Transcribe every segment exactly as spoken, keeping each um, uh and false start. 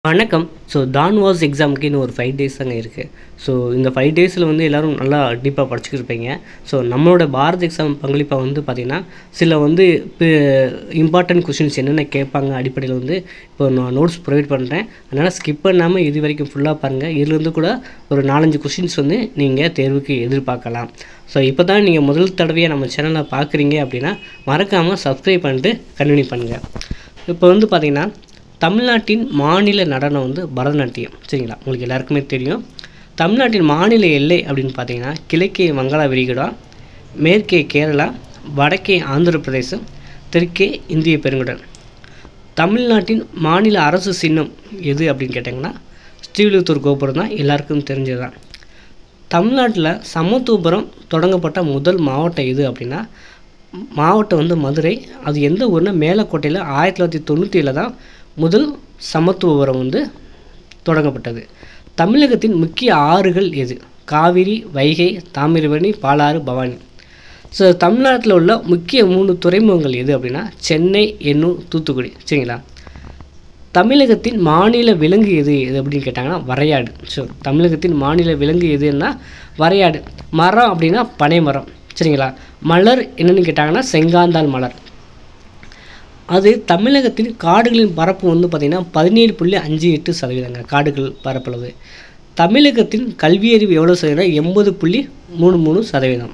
வணக்கம். ஸோ தான்வாஸ் எக்ஸாமுக்கு இன்னும் ஒரு ஃபைவ் டேஸ் தாங்க இருக்குது. ஸோ இந்த ஃபைவ் டேஸில் வந்து எல்லோரும் நல்லா டீப்பாக படிச்சுக்கிட்டு இருப்பீங்க. ஸோ நம்மளோட பாரத் எக்ஸாம் பங்களிப்பாக வந்து பார்த்திங்கன்னா சில வந்து இப்போ இம்பார்ட்டன்ட் கொஷின்ஸ் என்னென்ன கேட்பாங்க அடிப்படையில் வந்து இப்போ நான் நோட்ஸ் ப்ரொவைட் பண்ணுறேன். அதனால் ஸ்கிப் பண்ணாமல் இது வரைக்கும் ஃபுல்லாக பாருங்கள். இதுலேருந்து கூட ஒரு நாலஞ்சு கொஷின்ஸ் வந்து நீங்கள் தேர்வுக்கு எதிர்பார்க்கலாம். ஸோ இப்போ தான் நீங்கள் முதல் தடவையாக நம்ம சேனலை பார்க்குறீங்க அப்படின்னா மறக்காமல் சப்ஸ்கிரைப் பண்ணிட்டு கண்டினியூ பண்ணுங்கள். இப்போ வந்து பார்த்திங்கன்னா தமிழ்நாட்டின் மாநில நடனம் வந்து பரதநாட்டியம். சரிங்களா, உங்களுக்கு எல்லாருக்குமே தெரியும். தமிழ்நாட்டின் மாநில எல்லை அப்படின்னு பார்த்தீங்கன்னா கிழக்கே வங்காள விரிகுடா, மேற்கே கேரளா, வடக்கே ஆந்திர பிரதேசம், தெற்கே இந்திய பெருங்கடல். தமிழ்நாட்டின் மாநில அரசு சின்னம் எது அப்படின்னு கேட்டிங்கன்னா ஸ்ரீவில்லிபுத்தூர் கோபுரம் தான், எல்லாருக்கும் தெரிஞ்சது தான். தமிழ்நாட்டில் சமத்துவபுரம் தொடங்கப்பட்ட முதல் மாவட்டம் எது அப்படின்னா மாவட்டம் வந்து மதுரை. அது எந்த ஊர்னா மேலக்கோட்டையில் ஆயிரத்தி தொள்ளாயிரத்தி தொண்ணூற்றி ஏழில் தான் முதல் சமத்துவபுரம் வந்து தொடங்கப்பட்டது. தமிழகத்தின் முக்கிய ஆறுகள் எது? காவிரி, வைகை, தாமிரபரணி, பாலாறு, பவானி. ஸோ தமிழ்நாட்டில் உள்ள முக்கிய மூணு துறைமுகங்கள் எது அப்படின்னா சென்னை, எண்ணூர், தூத்துக்குடி. சரிங்களா. தமிழகத்தின் மாநில விலங்கு எது எது அப்படின்னு கேட்டாங்கன்னா வரையாடு. ஸோ தமிழகத்தின் மாநில விலங்கு எதுன்னா வரையாடு. மரம் அப்படின்னா பனை மரம். சரிங்களா. மலர் என்னென்னு கேட்டாங்கன்னா செங்காந்தாள் மலர். அது தமிழகத்தின் காடுகளின் பரப்பு வந்து பார்த்திங்கன்னா பதினேழு புள்ளி அஞ்சு எட்டு சதவீதங்க காடுகள் பரப்பளவு. தமிழகத்தின் கல்வியறிவு எவ்வளோ சதவீதம்? எண்பது புள்ளி மூணு மூணு சதவீதம்.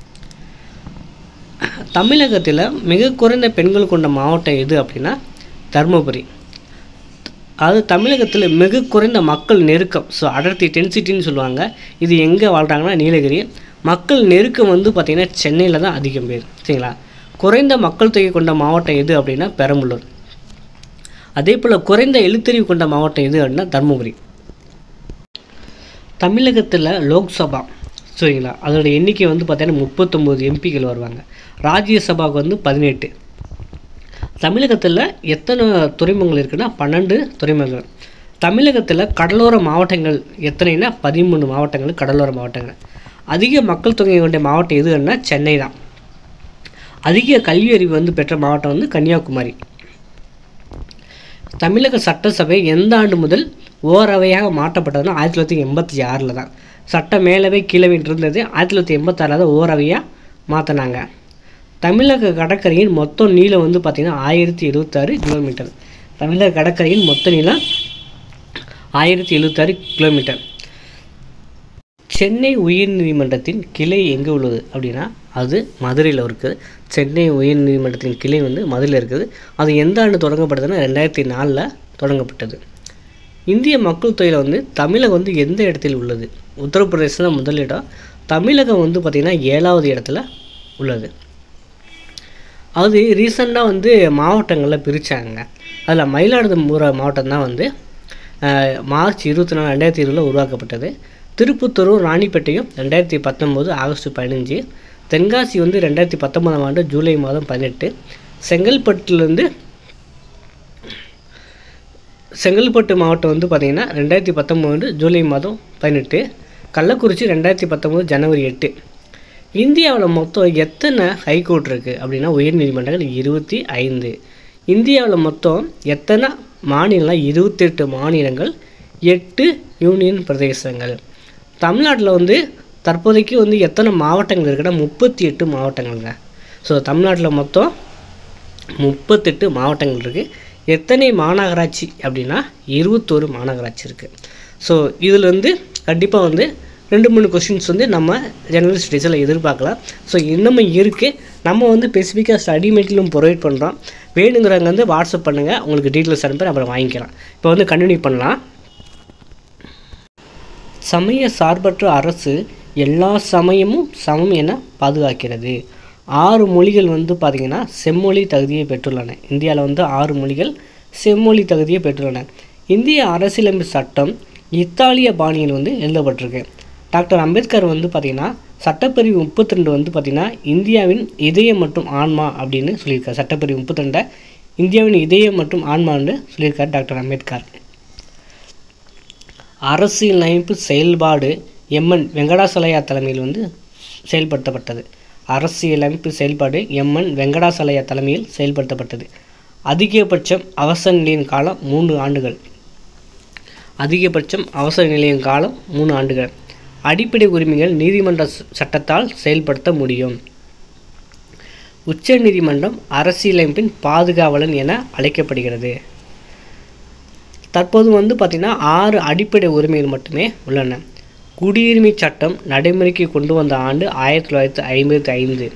தமிழகத்தில் மிக குறைந்த பெண்கள் கொண்ட மாவட்டம் எது அப்படின்னா தருமபுரி. அது தமிழகத்தில் மிக குறைந்த மக்கள் நெருக்கம், ஸோ அடர்த்தி டென்சிட்டின்னு சொல்லுவாங்க. இது எங்கே வாழ்கிறாங்கன்னா நீலகிரி. மக்கள் நெருக்கம் வந்து பார்த்திங்கன்னா சென்னையில் தான் அதிகம் பேர். சரிங்களா. குறைந்த மக்கள் தொகை கொண்ட மாவட்டம் எது அப்படின்னா பெரம்பலூர். அதே போல் குறைந்த எழுத்தறிவு கொண்ட மாவட்டம் எது அப்படின்னா தருமபுரி. தமிழகத்தில் லோக்சபா சரிங்களா அதோட எண்ணிக்கை வந்து பார்த்தீங்கன்னா முப்பத்தொம்போது எம்பிக்கள் வருவாங்க. ராஜ்யசபாவுக்கு வந்து பதினெட்டு. தமிழகத்தில் எத்தனை துறைமுகங்கள் இருக்குன்னா பன்னெண்டு துறைமுகங்கள். தமிழகத்தில் கடலோர மாவட்டங்கள் எத்தனைன்னா பதிமூணு மாவட்டங்கள் கடலோர மாவட்டங்கள். அதிக மக்கள் தொகை கொண்ட மாவட்டம் எதுன்னா சென்னை தான். அதிக கல்வி அறிவு வந்து பெற்ற மாவட்டம் வந்து கன்னியாகுமரி. தமிழக சட்டசபை எந்த ஆண்டு முதல் ஓரவையாக மாற்றப்பட்டதுன்னா ஆயிரத்தி தொள்ளாயிரத்தி எண்பத்தி ஆறில் தான். சட்ட மேலவை கீழவைன்னு இருந்தது. ஆயிரத்தி தொள்ளாயிரத்தி எண்பத்தாறில் தான் ஓரவையாக மாற்றினாங்க. தமிழக கடற்கரையின் மொத்த நீளம் வந்து பார்த்திங்கன்னா ஆயிரத்தி எழுபத்தாறு கிலோமீட்டர். தமிழக கடற்கரையின் மொத்த நீளம் ஆயிரத்தி எழுபத்தாறு கிலோமீட்டர். சென்னை உயர்நீதிமன்றத்தின் கிளை எங்கே உள்ளது அப்படின்னா அது மதுரையில் இருக்குது. சென்னை உயர்நீதிமன்றத்தின் கிளை வந்து மதுரையில் இருக்குது. அது எந்த ஆண்டு தொடங்கப்பட்டதுன்னா ரெண்டாயிரத்தி நாலில் தொடங்கப்பட்டது. இந்திய மக்கள் தொகையில் வந்து தமிழகம் வந்து எந்த இடத்தில் உள்ளது? உத்தரப்பிரதேசம் தான் முதலிடம். தமிழகம் வந்து பார்த்திங்கன்னா ஏழாவது இடத்துல உள்ளது. அது ரீசெண்டாக வந்து மாவட்டங்களில் பிரித்தாங்க. அதில் மயிலாடுதுறை மாவட்டம் தான் வந்து மார்ச் இருபத்தி நாலு ரெண்டாயிரத்தி இருபதில் உருவாக்கப்பட்டது. திருப்பத்தூரும் ராணிப்பேட்டையும் ரெண்டாயிரத்தி பத்தொம்போது ஆகஸ்ட் பதினஞ்சு. தென்காசி வந்து ரெண்டாயிரத்தி பத்தொன்பதாம் ஆண்டு ஜூலை மாதம் பதினெட்டு. செங்கல்பட்டுலேருந்து செங்கல்பட்டு மாவட்டம் வந்து பார்த்திங்கன்னா ரெண்டாயிரத்தி பத்தொம்போது ஜூலை மாதம் பதினெட்டு. கள்ளக்குறிச்சி ரெண்டாயிரத்தி பத்தொம்போது ஜனவரி எட்டு. இந்தியாவில் மொத்தம் எத்தனை ஹைகோர்ட் இருக்குது அப்படின்னா உயர்நீதிமன்றங்கள் இருபத்தி ஐந்து. இந்தியாவில் மொத்தம் எத்தனை மாநிலங்கள்? இருபத்தெட்டு மாநிலங்கள், எட்டு யூனியன் பிரதேசங்கள். தமிழ்நாட்டில் வந்து தற்போதைக்கு வந்து எத்தனை மாவட்டங்கள் இருக்குன்னா முப்பத்தி எட்டு மாவட்டங்கள்ங்க. ஸோ தமிழ்நாட்டில் மொத்தம் முப்பத்தெட்டு மாவட்டங்கள் இருக்குது. எத்தனை மாநகராட்சி அப்படின்னா இருபத்தோரு மாநகராட்சி இருக்குது. ஸோ இதில் வந்து கண்டிப்பாக வந்து ரெண்டு மூணு கொஷின்ஸ் வந்து நம்ம ஜெனரல் ஸ்டடீஸில் எதிர்பார்க்கலாம். ஸோ இன்னமும் இருக்குது. நம்ம வந்து ஸ்பெசிஃபிக்காக ஸ்டடி மெட்டீரியலும் ப்ரொவைட் பண்ணுறோம். வேணுங்கிறவங்க வந்து வாட்ஸ்அப் பண்ணுங்கள், உங்களுக்கு டீட்டெயில்ஸ் அனுப்பி அப்புறம் வாங்கிக்கலாம். இப்போ வந்து கண்டினியூ பண்ணலாம். சமய சார்பற்ற அரசு எல்லா சமயமும் சமம் என பாதுகாக்கிறது. ஆறு மொழிகள் வந்து பார்த்திங்கன்னா செம்மொழி தகுதியை பெற்றுள்ளன. இந்தியாவில் வந்து ஆறு மொழிகள் செம்மொழி தகுதியை பெற்றுள்ளன. இந்திய அரசியலமைப்பு சட்டம் இத்தாலிய பாணியில் வந்து எழுதப்பட்டிருக்கு. டாக்டர் அம்பேத்கர் வந்து பார்த்திங்கன்னா சட்டப்பிரிவு முப்பத்தி ரெண்டு வந்து பார்த்திங்கன்னா இந்தியாவின் இதயம் மற்றும் ஆன்மா அப்படின்னு சொல்லியிருக்கார். சட்டப்பிரிவு முப்பத்தி ரெண்டை இந்தியாவின் இதயம் மற்றும் ஆன்மான்னு சொல்லியிருக்கார் டாக்டர் அம்பேத்கர். அரசியலமைப்பு செயல்பாடு எம்என் வெங்கடாசலயா தலைமையில் வந்து செயல்படுத்தப்பட்டது. அரசியலமைப்பு செயல்பாடு எம்என் வெங்கடாசலயா தலைமையில் செயல்படுத்தப்பட்டது. அதிகபட்சம் அவசர நிலையின் காலம் மூன்று ஆண்டுகள். அதிகபட்சம் அவசர நிலையின் காலம் மூணு ஆண்டுகள். அடிப்படை உரிமைகள் நீதிமன்ற சட்டத்தால் செயல்படுத்த முடியும். உச்ச நீதிமன்றம் அரசியலமைப்பின் பாதுகாவலன் என அழைக்கப்படுகிறது. தற்போது வந்து பார்த்திங்கன்னா ஆறு அடிப்படை உரிமைகள் மட்டுமே உள்ளன. குடியுரிமை சட்டம் நடைமுறைக்கு கொண்டு வந்த ஆண்டு ஆயிரத்தி தொள்ளாயிரத்தி ஐம்பத்தி ஐந்து.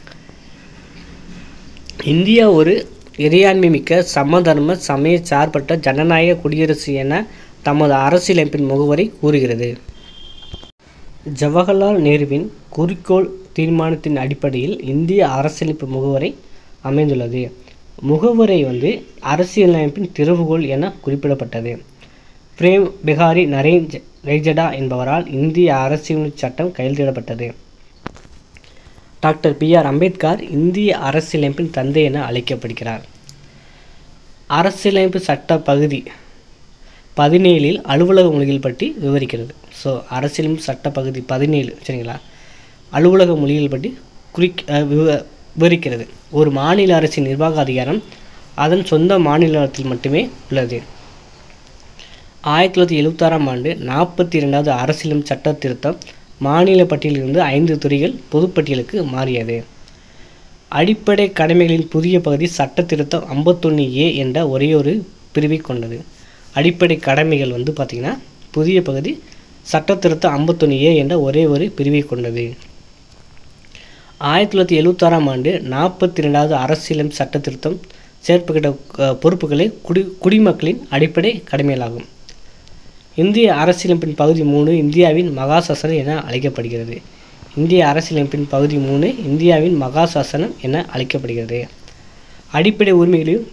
இந்தியா ஒரு இறையாண்மை மிக்க சமதர்ம சமய சார்பற்ற ஜனநாயக குடியரசு என தமது அரசியலமைப்பின் முகவரை கூறுகிறது. ஜவஹர்லால் நேருவின் குறிக்கோள் தீர்மானத்தின் அடிப்படையில் இந்திய அரசியலமைப்பு முகவரை அமைந்துள்ளது. முகவரை வந்து அரசியலமைப்பின் திறவுகோல் என குறிப்பிடப்பட்டது. பிரேம் பிகாரி நரேஞ்ச் ரெய்ஜடா என்பவரால் இந்திய அரசியலமைப்பு சட்டம் கையெழுத்திடப்பட்டது. டாக்டர் பி ஆர் அம்பேத்கர் இந்திய அரசியலமைப்பின் தந்தை என அழைக்கப்படுகிறார். அரசியலமைப்பு சட்ட பகுதி பதினேழில் அலுவலக மொழிகள் பற்றி விவரிக்கிறது. ஸோ அரசியலமைப்பு சட்ட பகுதி பதினேழு சரிங்களா, அலுவலக மொழிகள் பற்றி குறிக்க விவரிக்கிறது. ஒரு மாநில அரசின் நிர்வாக அதிகாரம் அதன் சொந்த மாநிலத்தில் மட்டுமே உள்ளது. ஆயிரத்தி தொள்ளாயிரத்தி எழுபத்தாறாம் ஆண்டு நாற்பத்தி இரண்டாவது அரசியலமைப்பு சட்ட திருத்தம் மாநில பட்டியலிலிருந்து ஐந்து துறைகள் பொதுப்பட்டியலுக்கு மாறியது. அடிப்படை கடமைகளின் புதிய பகுதி சட்ட திருத்தம் ஐம்பத்தொன்று ஏ என்ற ஒரே ஒரு பிரிவை கொண்டது. அடிப்படை கடமைகள் வந்து பார்த்திங்கன்னா புதிய பகுதி சட்ட திருத்தம் ஐம்பத்தொன்று ஏ என்ற ஒரே ஒரு பிரிவை கொண்டது. ஆயிரத்தி தொள்ளாயிரத்தி எழுபத்தாறாம் ஆண்டு நாற்பத்தி ரெண்டாவது அரசியலமைப்பு சட்ட திருத்தம் சேர்ப்புகிட்ட பொறுப்புகளை குடி குடிமக்களின் அடிப்படை கடமைகளாகும். இந்திய அரசியலமைப்பின் பகுதி மூணு இந்தியாவின் மகாசாசனம் என அழைக்கப்படுகிறது. இந்திய அரசியலமைப்பின் பகுதி மூணு இந்தியாவின் மகாசாசனம் என அழைக்கப்படுகிறது. அடிப்படை உரிமைகளையும்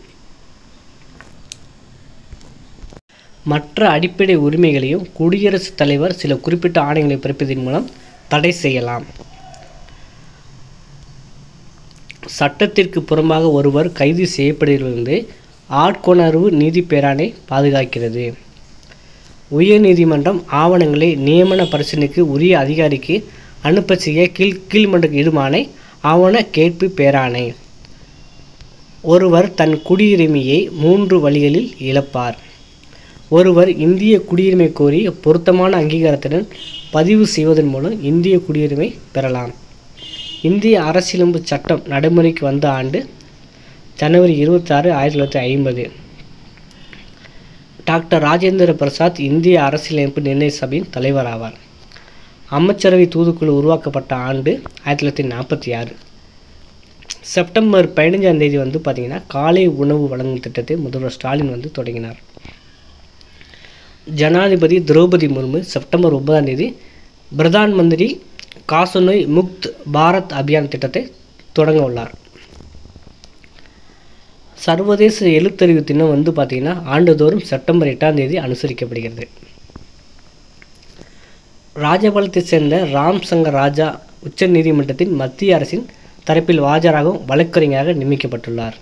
மற்ற அடிப்படை உரிமைகளையும் குடியரசுத் தலைவர் சில குறிப்பிட்ட ஆணைகளை பிறப்பிப்பதன் மூலம் தடை செய்யலாம். சட்டத்திற்கு புறம்பாக ஒருவர் கைது செய்யப்படுவதிலிருந்து ஆட்கொணர்வு நீதி பேராணை பாதுகாக்கிறது. உயர் நீதிமன்றம் ஆவணங்களை நியமன பரிசீலனைக்கு உரிய அதிகாரிக்கு அனுப்ப செய்ய கீழ் கீழ்மன்ற இடுமானை ஆவண கேட்பு பேராணை. ஒருவர் தன் குடியுரிமையை மூன்று வழிகளில் இழப்பார். ஒருவர் இந்திய குடியுரிமை கோரி பொருத்தமான அங்கீகாரத்துடன் பதிவு செய்வதன் மூலம் இந்திய குடியுரிமை பெறலாம். இந்திய அரசியலமைப்பு சட்டம் நடைமுறைக்கு வந்த ஆண்டு ஜனவரி இருபத்தாறு ஆயிரத்தி தொள்ளாயிரத்தி ஐம்பது. டாக்டர் ராஜேந்திர பிரசாத் இந்திய அரசியலமைப்பு நிர்ணய சபையின் தலைவர் ஆவார். அமைச்சரவை தூதுக்குழு உருவாக்கப்பட்ட ஆண்டு ஆயிரத்தி தொள்ளாயிரத்தி நாற்பத்தி ஆறு. செப்டம்பர் பதினஞ்சாம் தேதி வந்து பார்த்திங்கன்னா காலை உணவு வழங்கும் திட்டத்தை முதல்வர் ஸ்டாலின் வந்து தொடங்கினார். ஜனாதிபதி திரௌபதி முர்மு செப்டம்பர் ஒன்பதாம் தேதி பிரதான் மந்திரி காசநோய் முக்த் பாரத் அபியான் திட்டத்தை தொடங்க உள்ளார். சர்வதேச எழுத்தறிவு தினம் வந்து பார்த்திங்கன்னா ஆண்டுதோறும் செப்டம்பர் எட்டாம் தேதி அனுசரிக்கப்படுகிறது. ராஜபாளையத்தைச் சேர்ந்த ராம் சங்கர் ராஜா உச்ச நீதிமன்றத்தின் மத்திய அரசின் தரப்பில் ஆஜராகவும் வழக்கறிஞராக நியமிக்கப்பட்டுள்ளார்.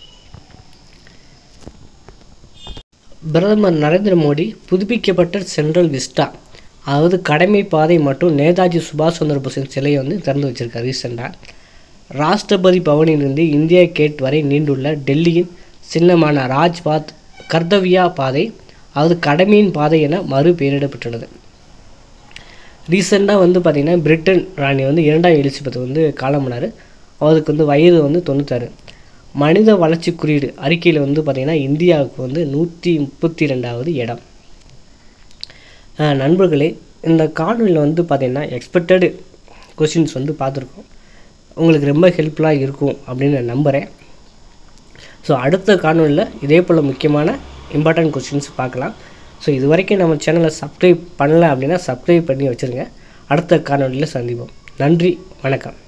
பிரதமர் நரேந்திர மோடி புதுப்பிக்கப்பட்ட சென்ட்ரல் விஸ்டா அதாவது கடமை பாதை மற்றும் நேதாஜி சுபாஷ் சந்திர போஸின் சிலையை வந்து திறந்து வச்சிருக்காரு ரீசெண்டாக. ராஷ்டிரபதி பவனிலிருந்து இந்தியா கேட் வரை நீண்டுள்ள டெல்லியின் சின்னமான ராஜ்பாத் கர்தவ்யா பாதை அதாவது கடமையின் பாதை என மறு பெயரிடப்பட்டுள்ளது. ரீசெண்டாக வந்து பார்த்திங்கன்னா பிரிட்டன் ராணி வந்து இரண்டாம் எலிசபெத் வந்து காலமானார். அவருக்கு வந்து வயது வந்து தொண்ணூத்தாறு. மனித வளர்ச்சி குறியீடு அறிக்கையில் வந்து பார்த்திங்கன்னா இந்தியாவுக்கு வந்து நூற்றி முப்பத்தி ரெண்டாவது இடம். நண்பர்களே, இந்த காணொலியில் வந்து பார்த்திங்கன்னா எக்ஸ்பெக்டடு கொஷின்ஸ் வந்து பார்த்துருக்கோம். உங்களுக்கு ரொம்ப ஹெல்ப்ஃபுல்லாக இருக்கும் அப்படின்னு நான் நம்புகிறேன். ஸோ அடுத்த காணொலியில் இதே போல் முக்கியமான இம்பார்ட்டன்ட் கொஷின்ஸ் பார்க்கலாம். ஸோ இது வரைக்கும் நம்ம சேனலை சப்ஸ்கிரைப் பண்ணல அப்படின்னா சப்ஸ்கிரைப் பண்ணி வச்சுருங்க. அடுத்த காணொலியில் சந்திப்போம். நன்றி, வணக்கம்.